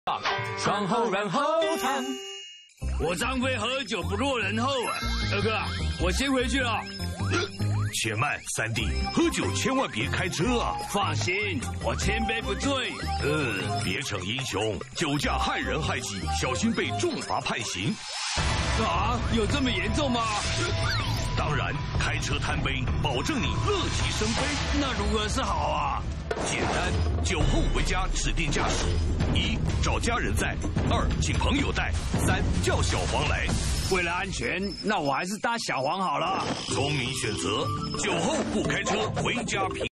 双后然后躺。 我张飞喝酒不落人后啊，二哥，我先回去了。 且慢，三弟，喝酒千万别开车啊！ 放心，我千杯不醉。 别逞英雄，酒驾害人害己，小心被重罚判刑。 啊，有这么严重吗？ 当然，开车贪杯，保证你乐极生悲。 那如何是好啊？ 简单，酒后回家指定驾驶：1. 找家人载；2. 请朋友带；3. 叫小黄来。 为了安全，那我还是搭小黄好了。 聪明选择，酒后不开车，回家平。